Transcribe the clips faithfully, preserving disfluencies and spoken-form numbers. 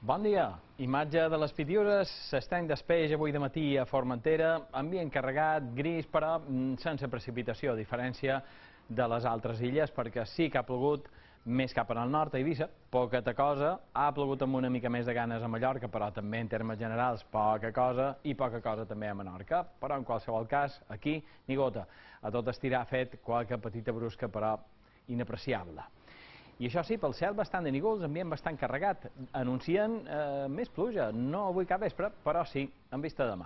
Bon dia. Imatge de les Pitiüses, s'estany d'espeix avui de matí a Formentera, ambient carregat, gris, però sense precipitació, a diferència de les altres illes, perquè sí que ha plogut més cap al nord, a Eivissa, poqueta cosa, ha plogut amb una mica més de ganes a Mallorca, però també en termes generals poca cosa, i poca cosa també a Menorca, però en qualsevol cas, aquí, ni gota. A tot estirar ha fet qualque petita brusca, però inapreciable. I això sí, pel cel bastant de nígols, ambient bastant carregat. Anuncien eh, més pluja, no avui cap vespre, però sí, en vista de demà.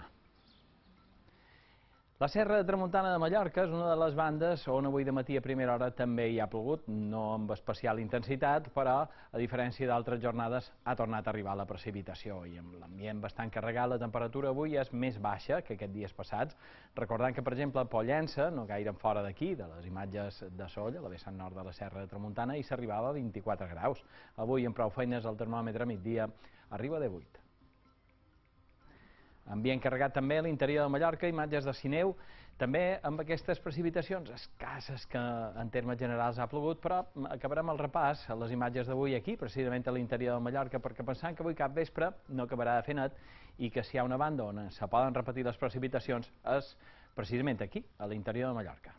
La Serra de Tramuntana de Mallorca és una de les bandes on avui de matí a primera hora també hi ha plogut, no amb especial intensitat, però a diferència d'altres jornades ha tornat a arribar la precipitació i amb l'ambient bastant carregat la temperatura avui és més baixa que aquests dies passats, recordant que per exemple a Pollença, no gaire fora d'aquí, de les imatges de Solla, la vessant nord de la Serra de Tramuntana, hi s'arribava a vint-i-quatre graus. Avui amb prou feines el termòmetre a migdia arriba a divuit. Ambient carregat també a l'interior de Mallorca, imatges de Sineu, també amb aquestes precipitacions escasses que en termes generals ha plogut, però acabarem el repàs a les imatges d'avui aquí, precisament a l'interior de Mallorca, perquè pensant que avui cap vespre no acabarà de fer net i que si hi ha una banda on se poden repetir les precipitacions és precisament aquí, a l'interior de Mallorca.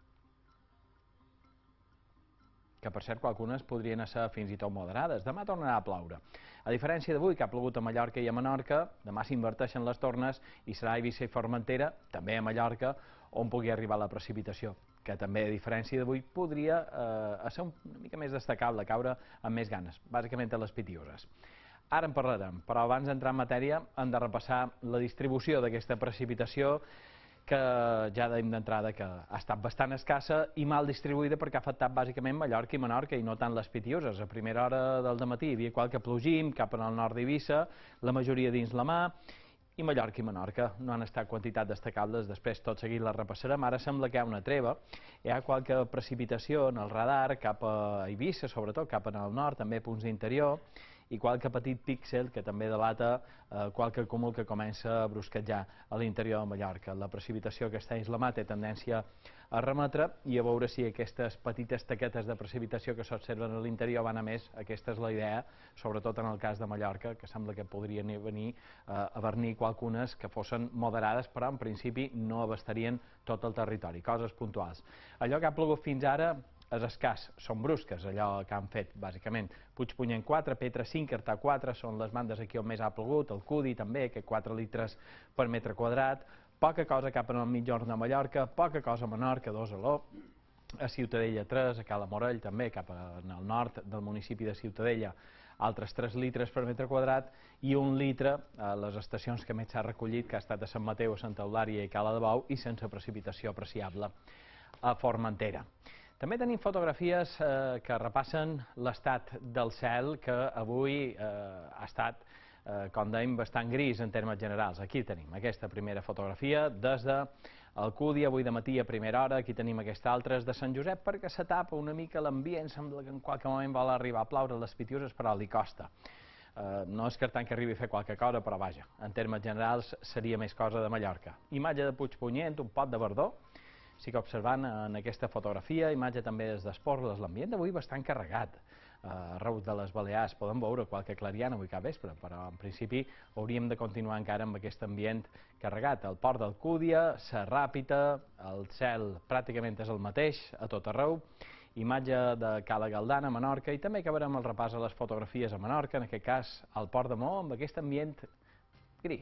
Que per cert, algunes podrien ser fins i tot moderades. Demà tornarà a ploure. A diferència d'avui, que ha plogut a Mallorca i a Menorca, demà s'inverteixen les tornes i serà a Eivissa i Formentera, també a Mallorca, on pugui arribar la precipitació, que també, a diferència d'avui, podria eh, ser una mica més destacable, caure amb més ganes, bàsicament a les Pitiüses. Ara en parlarem, però abans d'entrar en matèria hem de repassar la distribució d'aquesta precipitació, que ja dèiem d'entrada que ha estat bastant escassa i mal distribuïda perquè ha afectat bàsicament Mallorca i Menorca i no tant les Pitiüses. A primera hora del dematí hi havia qualque plogim cap al nord d'Eivissa, la majoria dins la mà, i Mallorca i Menorca no han estat quantitats destacables, després tot seguit les repassarem. Ara sembla que hi ha una treva, hi ha qualque precipitació en el radar cap a Eivissa, sobretot cap al nord, també punts d'interior, i qualque petit píxel que també delata eh, qualque cúmul que comença a brusquejar a l'interior de Mallorca. La precipitació que està dins la mà té tendència a remetre i a veure si aquestes petites taquetes de precipitació que s'observen a l'interior van a més. Aquesta és la idea, sobretot en el cas de Mallorca, que sembla que podrien venir eh, a vernir qualcunes que fossin moderades, però en principi no abastarien tot el territori, coses puntuals. Allò que ha plogut fins ara és escàs, són brusques, allò que han fet, bàsicament. Puigpunyent quatre, Petra cinc, Artà quatre, són les bandes aquí on més ha plogut, el Cudi també, que quatre litres per metre quadrat, poca cosa cap al mitjorn de Mallorca, poca cosa a Menorca, dos a l'O, a Ciutadella tres, a Cala Morell també, cap al nord del municipi de Ciutadella, altres tres litres per metre quadrat i un litre a les estacions que més s'ha recollit, que ha estat a Sant Mateu, a Santa Eulària i Cala de Bou, i sense precipitació apreciable a Formentera. També tenim fotografies eh, que repassen l'estat del cel, que avui eh, ha estat, eh, com dèiem, bastant gris en termes generals. Aquí tenim aquesta primera fotografia des del Cudi, avui de matí a primera hora. Aquí tenim aquesta altra, de Sant Josep, perquè se tapa una mica l'ambient, sembla que en qualque moment vol arribar a ploure les Pitiüses, però li costa. Uh, no és que tant que arribi a fer qualque cosa, però vaja, en termes generals seria més cosa de Mallorca. Imatge de Puigpunyent, un pot de verdor, sí que observant en aquesta fotografia, imatge també des d'Esporles, l'ambient d'avui bastant carregat. Uh, arreu de les Balears podem veure qualque clariana avui cap vespre, però en principi hauríem de continuar encara amb aquest ambient carregat. El port d'Alcúdia, Sa Ràpita, el cel pràcticament és el mateix a tot arreu, imatge de Cala Galdana, a Menorca, i també acabarem el repàs a les fotografies a Menorca, en aquest cas al port de Maó, amb aquest ambient gris.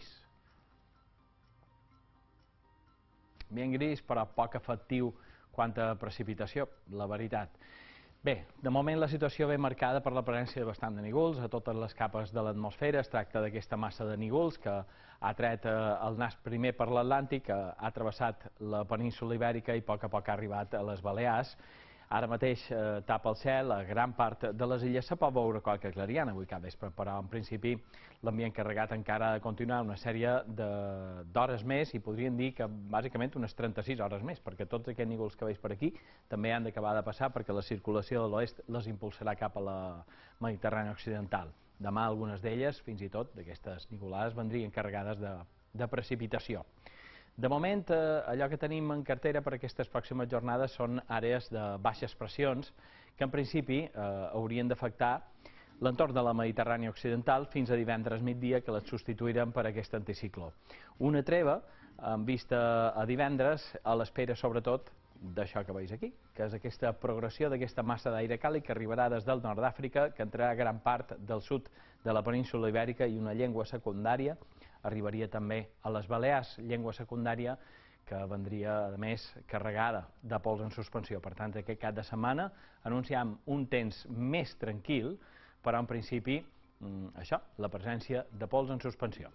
Ambient gris, però poc efectiu quant a precipitació, la veritat. Bé, de moment la situació ve marcada per la presència de bastant de nígols a totes les capes de l'atmosfera. Es tracta d'aquesta massa de nígols que ha tret el nas primer per l'Atlàntic, ha travessat la península Ibèrica i a poc a poc ha arribat a les Balears. Ara mateix eh, tapa el cel, a gran part de les illes se pot veure qualque clariana avui cap vespre, però en principi l'ambient carregat encara ha de continuar una sèrie d'hores més i podríem dir que bàsicament unes trenta-sis hores més, perquè tots aquests nígols que veus per aquí també han d'acabar de passar perquè la circulació de l'oest les impulsarà cap a la Mediterrània occidental. Demà algunes d'elles, fins i tot d'aquestes nigolades, vendrien carregades de, de precipitació. De moment, eh, allò que tenim en cartera per aquestes pròximes jornades són àrees de baixes pressions que en principi eh, haurien d'afectar l'entorn de la Mediterrània occidental fins a divendres migdia, que les substituirem per aquest anticicló. Una treva amb vista a divendres, a l'espera sobretot d'això que veus aquí, que és aquesta progressió d'aquesta massa d'aire càlid que arribarà des del nord d'Àfrica, que entrarà a gran part del sud de la península ibèrica, i una llengua secundària arribaria també a les Balears, llengua secundària que vendria, a més, carregada de pols en suspensió. Per tant, aquest cap de setmana anunciam un temps més tranquil, però en principi, això, la presència de pols en suspensió.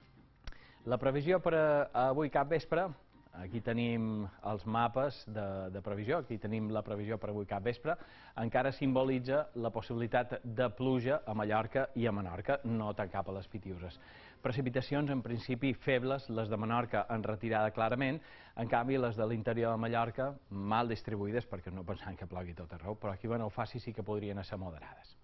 La previsió per a avui cap vespre, aquí tenim els mapes de, de previsió, aquí tenim la previsió per avui cap vespre, encara simbolitza la possibilitat de pluja a Mallorca i a Menorca, no tant cap a les Pitiüses. Precipitacions en principi febles, les de Menorca en retirada clarament, en canvi les de l'interior de Mallorca mal distribuïdes, perquè no pensant que plogui tot arreu, però aquí a Faci sí que podrien ser moderades.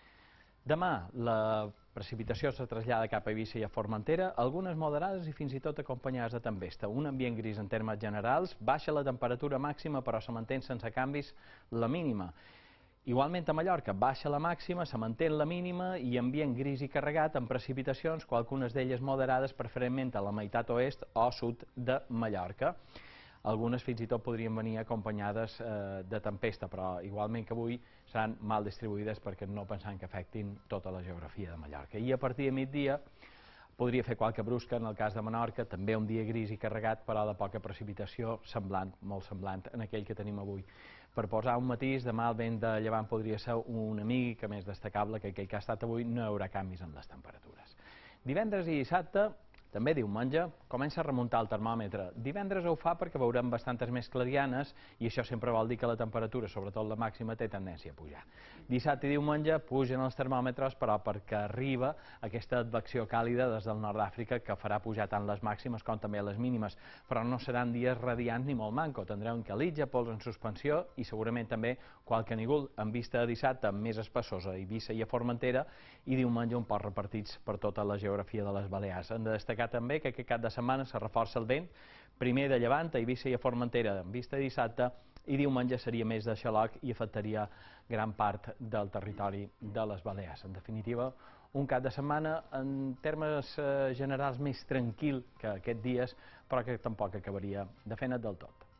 Demà la precipitació se trasllada cap a Eivissa i a Formentera, algunes moderades i fins i tot acompanyades de tempesta. Un ambient gris en termes generals, baixa la temperatura màxima però se manté sense canvis la mínima. Igualment a Mallorca baixa la màxima, se manté la mínima i ambient gris i carregat amb precipitacions, qualcunes d'elles moderades, preferentment a la meitat oest o sud de Mallorca. Algunes fins i tot podrien venir acompanyades eh, de tempesta, però igualment que avui seran mal distribuïdes perquè no pensant que afectin tota la geografia de Mallorca. I a partir de migdia podria fer qualque brusca en el cas de Menorca, també un dia gris i carregat, però de poca precipitació, semblant, molt semblant en aquell que tenim avui. Per posar un matís, demà el vent de llevant podria ser una mica més destacable que aquell que ha estat avui, no hi haurà canvis en les temperatures. Divendres i dissabte, també diumenge, comença a remuntar el termòmetre. Divendres ho fa perquè veurem bastantes més clarianes i això sempre vol dir que la temperatura, sobretot la màxima, té tendència a pujar. Dissabte i diumenge pugen els termòmetres, però perquè arriba aquesta advecció càlida des del nord d'Àfrica que farà pujar tant les màximes com també les mínimes, però no seran dies radiants ni molt manco. Tindreu un calitge, pols en suspensió i segurament també qualque nígol en vista de dissabte més espessós a Eivissa i a Formentera i diumenge un poc repartits per tota la geografia de les Balears. Hem de destacar també que aquest cap de setmana se reforça el vent, primer de llevant a Eivissa i a Formentera en vista de dissabte i diumenge seria més de xaloc i afectaria gran part del territori de les Balears. En definitiva, un cap de setmana en termes generals més tranquil que aquests dies, però que tampoc acabaria de fer net del tot.